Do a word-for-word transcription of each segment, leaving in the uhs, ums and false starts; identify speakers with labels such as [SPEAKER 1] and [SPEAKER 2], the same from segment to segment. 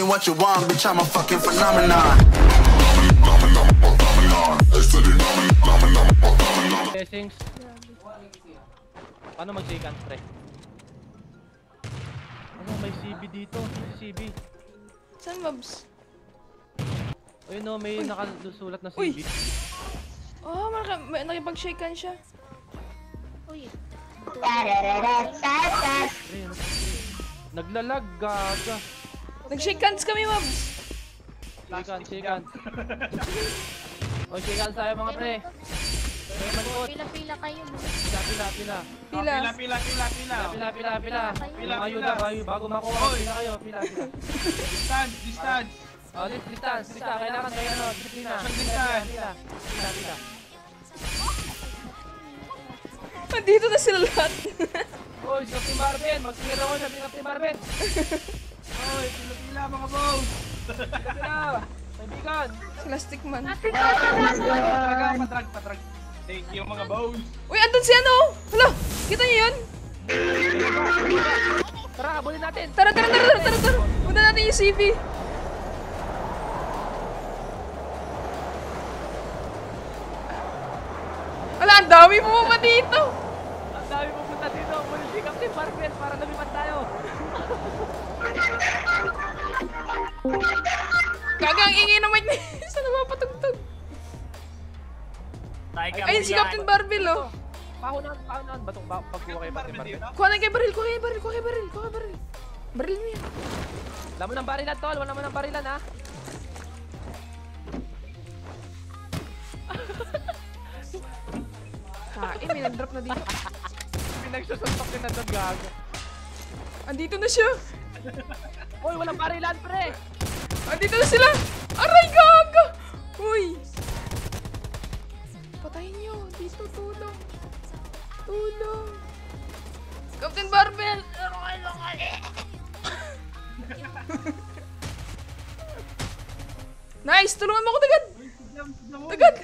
[SPEAKER 1] me what you want, bitch, I'm a fucking phenomenon.
[SPEAKER 2] Blessings. Paano mag-shake hands, pre? Ano, may C B dito. C B.
[SPEAKER 3] Saan, Mobs?
[SPEAKER 2] Ayun no, may nakalusulat na C B.
[SPEAKER 3] Uy! Oh, may nakipag-shake hands siya.
[SPEAKER 4] Uy.
[SPEAKER 2] Naglalag, gaga.
[SPEAKER 3] Nag-shake hands kami, Mobs.
[SPEAKER 2] Shake hands, shake hands. O, shake hands tayo mga pre.
[SPEAKER 4] Pila-pila kayo.
[SPEAKER 2] Pila, pila, pila.
[SPEAKER 3] Pila.
[SPEAKER 5] Pila, pila, pila, pila.
[SPEAKER 2] Pila, pila, pila.
[SPEAKER 5] Pila,
[SPEAKER 2] Ayuda
[SPEAKER 5] pila.
[SPEAKER 2] kayo, bago makuha. Pila kayo, pila, pila.
[SPEAKER 5] Distance, distance.
[SPEAKER 2] O, list, distance, distance. Kailangan kayo, ano, disiplina.
[SPEAKER 5] Distance.
[SPEAKER 2] Pila, pila, pila.
[SPEAKER 3] Nandito na sila lahat.
[SPEAKER 2] Oy, si Captain Marvin, mag-clear ako siya, Captain Marvin.
[SPEAKER 5] Oy, pila, pila mga boss.
[SPEAKER 2] Pila, kaibigan.
[SPEAKER 3] Sila stickman.
[SPEAKER 5] Patrag, patrag, patrag. Thank you mga boss.
[SPEAKER 3] Uy, andun si ano? Hala, kita niyo yun?
[SPEAKER 2] Tara, habulin natin.
[SPEAKER 3] Tara, tara, tara, tara, tara, tara. Punta natin yung C V. Wala, ang dami pumunta dito.
[SPEAKER 2] Ang dami pupunta dito. Muli si Captain Marvin para lumipat tayo.
[SPEAKER 3] Gagang ingay na mic na yun. Saan napapatugtog? Ayun si Captain Barbell, oh.
[SPEAKER 2] Pahunan, pahunan. Batong ba pagkuha kay Captain Marvin?
[SPEAKER 3] Kuha na kay Baril, kuha kay Baril, kuha kay Baril, kuha kay Baril. Baril mo yan.
[SPEAKER 2] Wala mo ng barilan, tol. Wala mo ng barilan, ha?
[SPEAKER 3] Kain, may nag-drop na dito.
[SPEAKER 2] Pinagsusuntok din na doon, gago.
[SPEAKER 3] Andito na siya.
[SPEAKER 2] Uy, walang barilan, pre!
[SPEAKER 3] Andito na sila. Aray, gaga. Uy. Patayin nyo. Dito, tulong. Tulong. Captain Barbell. Lokal, lokal. Nice, tulungan mo ako tagad. Tagad.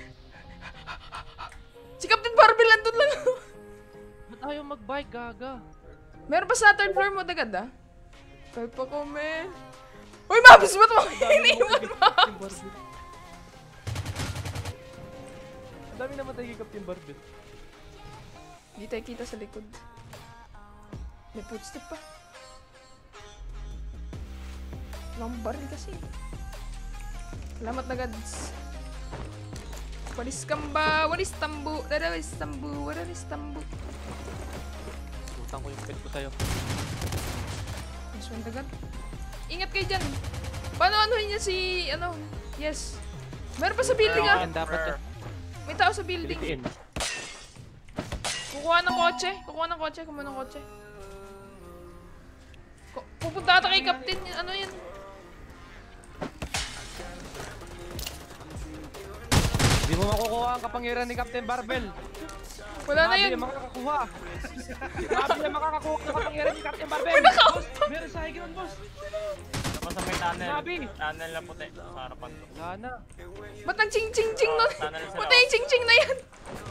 [SPEAKER 3] Si Captain Barbell andun lang.
[SPEAKER 2] Ba't ayaw mag-bike, gaga?
[SPEAKER 3] Meron pa sa third floor mo tagad, ah? Kahit pa kome. Uy, Mabs! Ba't mo iniwan, Mabs?
[SPEAKER 2] Ang dami naman tayo kay Captain Barbell.
[SPEAKER 3] Hindi tayo kita sa likod. May footstep pa. Walang baril kasi. Salamat na, Gads. Walis kamba, walis tambu, dadawalis tambu, wadalis tambu.
[SPEAKER 2] Utang ko yung pet ko sa'yo.
[SPEAKER 3] Yes, one dagad. Ingat kayo dyan. Paano anuhin niya si, ano, yes. Meron pa sa building, ah.
[SPEAKER 2] Yan, dapat yan.
[SPEAKER 3] May tao sa building.
[SPEAKER 2] Pilitiin.
[SPEAKER 3] Kukuha ng kotse. Kukuha ng kotse. Kumuha ng kotse. Ku- Pupunta ata kay Captain. Ano yan?
[SPEAKER 2] Hindi mo makukuha ang kapangyarihan ni Captain Barbell.
[SPEAKER 3] Wala na yun.
[SPEAKER 2] Grabe yung makakakuha. Grabe yung makakakuha ng kapangyarihan ni Captain Barbell.
[SPEAKER 3] Uy, naka!
[SPEAKER 5] Meron sa high ground, boss.
[SPEAKER 6] Tapos sa may tunnel.
[SPEAKER 2] Grabe.
[SPEAKER 6] Tunnel na puti sa harapan ko.
[SPEAKER 2] Wala na.
[SPEAKER 3] Ba't ang ching-ching-ching nun?
[SPEAKER 6] tunnel sila.
[SPEAKER 3] Ba't yung ching-ching na yan?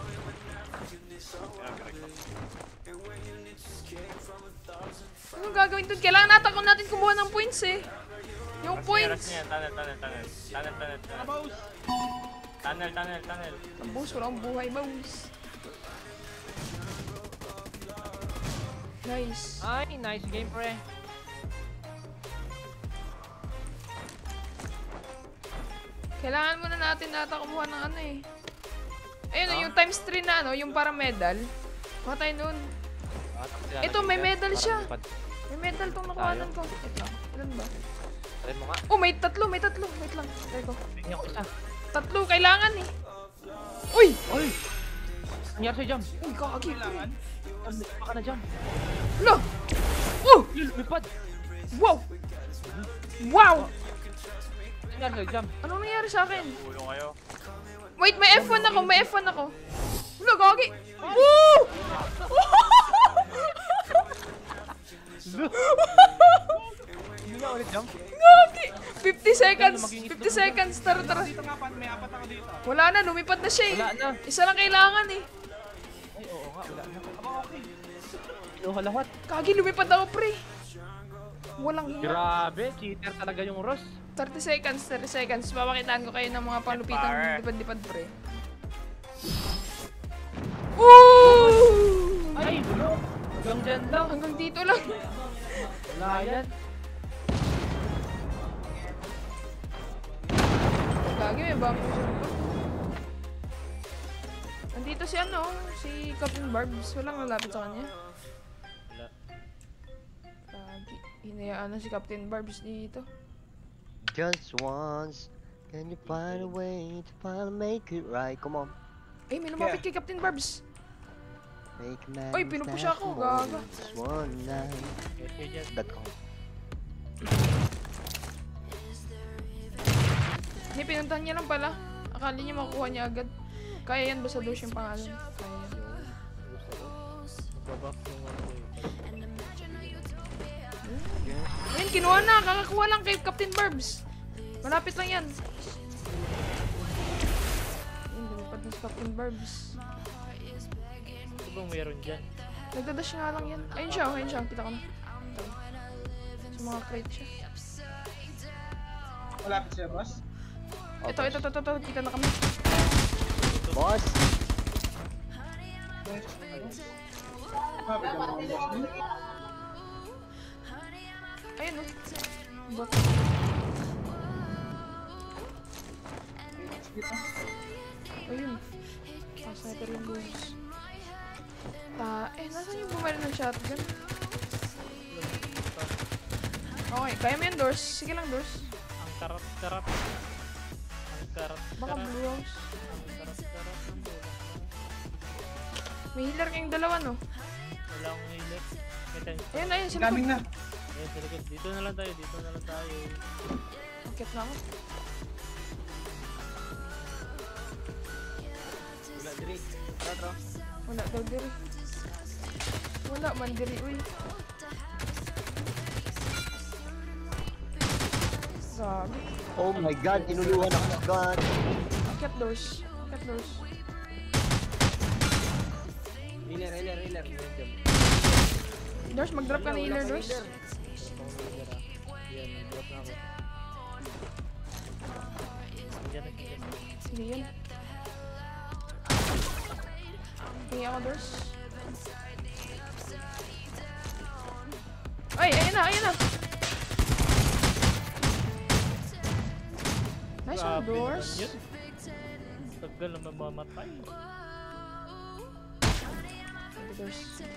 [SPEAKER 3] Anong gagawin dun? Kailangan natin kung natin kumuha ng points eh. Yung
[SPEAKER 6] Rush
[SPEAKER 3] points.
[SPEAKER 6] niya, tunnel, tunnel, tunnel. Tunnel, tunnel,
[SPEAKER 5] Mga
[SPEAKER 6] tunnel.
[SPEAKER 5] boss.
[SPEAKER 6] Tunnel, tunnel, tunnel.
[SPEAKER 3] Ang boss, wala akong buhay, boss. Nice.
[SPEAKER 2] Ay, nice game, pre.
[SPEAKER 3] Kailangan muna natin nata kumuha ng ano eh. Ayun, oh, yung times three na ano, yung parang medal. Kuha tayo nun. Ito, may medal siya. May medal tong nakuhanan ko. Wait lang. Ilan ba?
[SPEAKER 2] Try mo nga.
[SPEAKER 3] Oh, may tatlo, may tatlo. Wait lang. Try ko.
[SPEAKER 2] Tingnan ko isa.
[SPEAKER 3] Tatlo, kailangan eh. Uy!
[SPEAKER 2] Uy! Nangyari sa'yo, Jam?
[SPEAKER 3] Uy, kaki.
[SPEAKER 5] Kailangan.
[SPEAKER 2] Baka na, Jam.
[SPEAKER 3] Lo! Oh!
[SPEAKER 2] Yun, lumipad.
[SPEAKER 3] Wow! Wow!
[SPEAKER 2] Nangyari sa'yo, Jam?
[SPEAKER 3] Anong nangyari sa akin?
[SPEAKER 6] Tulong kayo.
[SPEAKER 3] Wait, may F one ako, may F one ako. Lo, kaki. Woo!
[SPEAKER 2] Hindi na ulit, Jam?
[SPEAKER 3] Kaki! fifty seconds. fifty seconds. Tara, tara.
[SPEAKER 5] Dito nga, pan, may apat ako dito.
[SPEAKER 3] Wala na, lumipad na siya eh.
[SPEAKER 2] Wala na.
[SPEAKER 3] Isa lang kailangan eh.
[SPEAKER 2] Ay, oo nga, wala na.
[SPEAKER 5] Aba, okay.
[SPEAKER 2] Kinuha lahat.
[SPEAKER 3] Kagi, lumipad ako, pre. Walang hiya.
[SPEAKER 2] Grabe, cheater talaga yung Ross.
[SPEAKER 3] thirty seconds, thirty seconds. Papakitaan ko kayo ng mga palupitan lipad-lipad pre. Woo!
[SPEAKER 2] Ay, hanggang dyan lang.
[SPEAKER 3] Hanggang dito lang.
[SPEAKER 2] Wala yan.
[SPEAKER 3] Lagi may bump siya. Nandito si ano, si Captain Barbs. Walang lalapit sa kanya.
[SPEAKER 2] Wala.
[SPEAKER 3] Lagi. Hinayaan na si Captain Barbs dito.
[SPEAKER 7] Just once, can you find a way to finally make it right? Come on.
[SPEAKER 3] Ay, may lumapit kay Captain Barbs.
[SPEAKER 7] Make a man
[SPEAKER 3] Oy, pinupush ako, gaga.
[SPEAKER 7] Just one night. That count.
[SPEAKER 3] Hindi, pinuntahan niya lang pala. Akala niya makukuha niya agad. Kaya yan, basta Dosh yung pangalan. Kaya yan.
[SPEAKER 2] Babak yung ano eh.
[SPEAKER 3] Ayun, kinuha na. Kakakuha lang kay Captain Barbs. Malapit lang yan. Ayun, lumipad na si Captain Barbs.
[SPEAKER 2] Ito bang meron dyan?
[SPEAKER 3] Nagdadash nga lang yan. Ayun siya, ayun siya. Kita ko na. Ito. Sa mga crate siya.
[SPEAKER 5] Malapit siya, boss.
[SPEAKER 3] Ito, ito, ito, ito, ito. Kita na kami.
[SPEAKER 7] Boss!
[SPEAKER 5] Malapit naman ang boss niyo.
[SPEAKER 3] Ayun o. Bot. Ayun. Ah, sniper yung boss. Ta, eh, nasan yung bumali ng shotgun? Okay, kaya mo yan, Doors. Sige lang, Doors.
[SPEAKER 2] Ang karap-karap. Ang karap-karap.
[SPEAKER 3] Baka blue house.
[SPEAKER 2] Ang karap-karap ng bola.
[SPEAKER 3] May healer kayong dalawa, no?
[SPEAKER 2] Wala akong healer. May time.
[SPEAKER 3] Ayun, ayun, sila
[SPEAKER 5] Coming na.
[SPEAKER 2] Ayun, sa likod. Dito na lang tayo, dito na lang tayo.
[SPEAKER 3] Akit na ako.
[SPEAKER 2] Wala, diri. Tara, tara.
[SPEAKER 3] Wala daw diri. Wala man diri, uy. Sabi.
[SPEAKER 7] Oh my god, tinuluhan ako agad.
[SPEAKER 3] Akit Doors. Akit Doors.
[SPEAKER 2] Healer, healer, healer.
[SPEAKER 3] Doors, mag-drop ka na healer, Doors.
[SPEAKER 2] Yan, drop na ako. Yan, nagkikin.
[SPEAKER 3] Sige yan. Tingin ako, Doors. Ay, ayun na, ayun na! Nice one,
[SPEAKER 2] Grabe
[SPEAKER 3] Doors.
[SPEAKER 2] naman yun. Tagal na mamamatay.
[SPEAKER 3] Ito, Doors.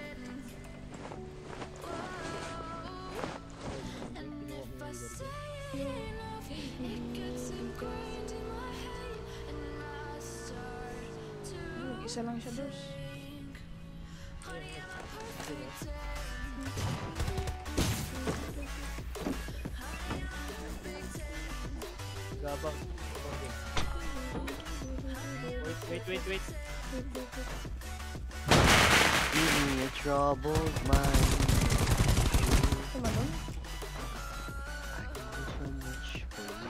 [SPEAKER 3] Isa lang siya, Doors.
[SPEAKER 2] Gabang. Wait, wait, wait, wait.
[SPEAKER 7] Give me a troubled mind.
[SPEAKER 3] Tumalon.
[SPEAKER 7] I can do so much for you.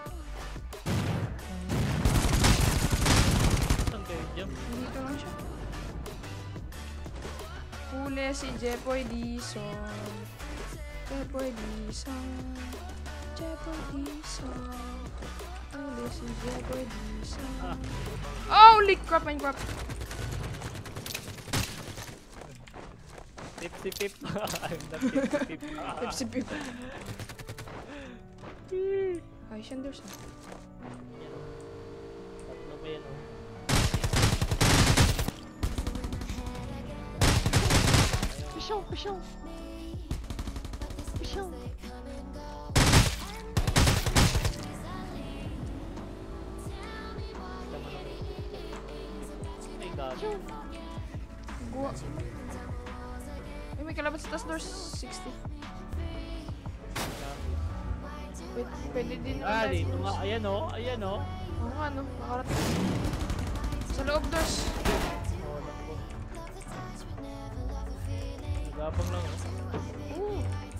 [SPEAKER 2] Saan kayo dyan?
[SPEAKER 3] Dito lang siya. Huli si Jepoy Dison. Jepoy Dison. Jepoy Dison. Huli si Jepoy Dison.
[SPEAKER 2] Ah.
[SPEAKER 3] Oh, holy crap, Minecraft.
[SPEAKER 2] Tipsy pip. I'm the tipsy pip.
[SPEAKER 3] Tipsy pip. Ay, Shanders.
[SPEAKER 2] Yan o. Tatlo ba yan o?
[SPEAKER 7] Pishaw, pishaw. Pishaw.
[SPEAKER 2] Ay, gago.
[SPEAKER 3] Gua. Ay, may kalaban sa taas, Doors. sixty. Wait, pwede din naman
[SPEAKER 2] Ah,
[SPEAKER 3] tayo.
[SPEAKER 2] dito nga. Ayan o. Ayan o.
[SPEAKER 3] Oo nga, no? Nakarating. Sa loob, Doors.
[SPEAKER 2] Oh, naku. Gabang lang o.
[SPEAKER 3] Ooh.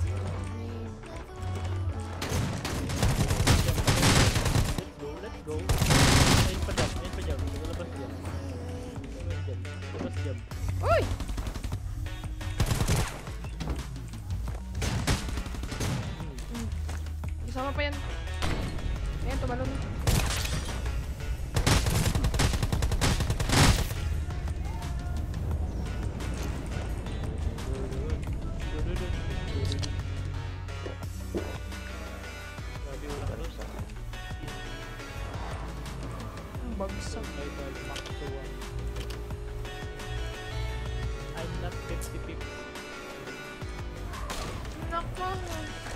[SPEAKER 2] Let's go, let's go. Ayun pa dyan, ayun pa dyan. Labas dyan. Labas dyan. Labas dyan.
[SPEAKER 3] Uy! pa yan. Ayan, tumalon.
[SPEAKER 2] Grabe ulang ano sa
[SPEAKER 3] Ang bagsak.
[SPEAKER 2] survival max to one. I'm not fifty fifty.
[SPEAKER 3] Nako.